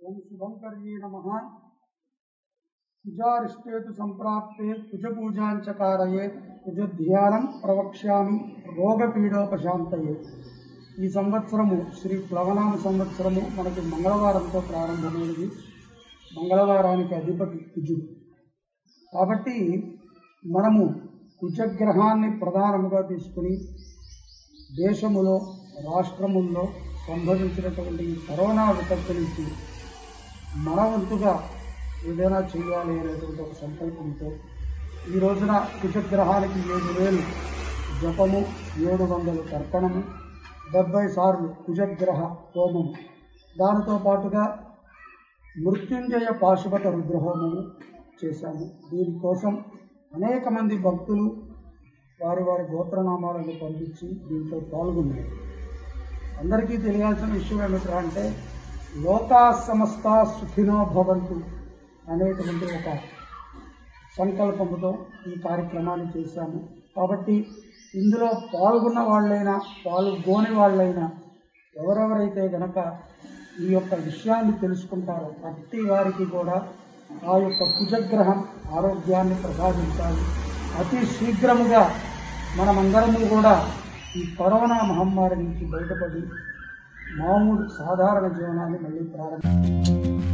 ओम शुभंकर्ये नमः। कुजारिष्टेतु संप्राप्ते कुजपूजांचकारये कुजध्यानं प्रवक्ष्यामि रोगपीडोपशान्तये। ఈ సంవత్సరము శ్రీ ప్లవనామ సంవత్సరము మనకి మంగళవారంతో ప్రారంభమైనది. మంగళవారానికి అధిపతి కుజుడు కాబట్టి మనము కుజగ్రహాన్ని ప్రధానముగా తీసుకుని దేశములో రాష్ట్రముల్లో సంభవించినటువంటి కరోనా విపత్తు నుంచి మన వంతుగా ఏదైనా చేయాలి అనేటువంటి ఒక సంకల్పంతో ఈ రోజున కుజగ్రహానికి 7,000 జపము, 700 తర్పణము, 70 సార్లు కుజగ్రహ హోమము, దానితో పాటుగా మృత్యుంజయ పాశుపత రుద్రహోమము చేశాము. దీనికోసం అనేక మంది భక్తులు వారి వారి గోత్రనామాలను పంపించి దీంట్లో పాల్గొన్నారు. అందరికీ తెలియాల్సిన విషయం ఏమిటంటే అంటే లోకా సమస్త సుఖినో భవంతు అనేటువంటి ఒక సంకల్పంతో ఈ కార్యక్రమాన్ని చేశాము. కాబట్టి ఇందులో పాల్గొన్న వాళ్ళైనా పాల్గొని వాళ్ళైనా ఎవరెవరైతే గనక ఈ యొక్క విషయాన్ని తెలుసుకుంటారో ప్రతి వారికి కూడా ఆ యొక్క కుజగ్రహం ఆరోగ్యాన్ని ప్రసాదించాలి. అతి శీఘ్రముగా మనమందరము కూడా ఈ కరోనా మహమ్మారి నుంచి బయటపడి మామూలు సాధారణ జీవనాన్ని మళ్ళీ ప్రారంభించాలి.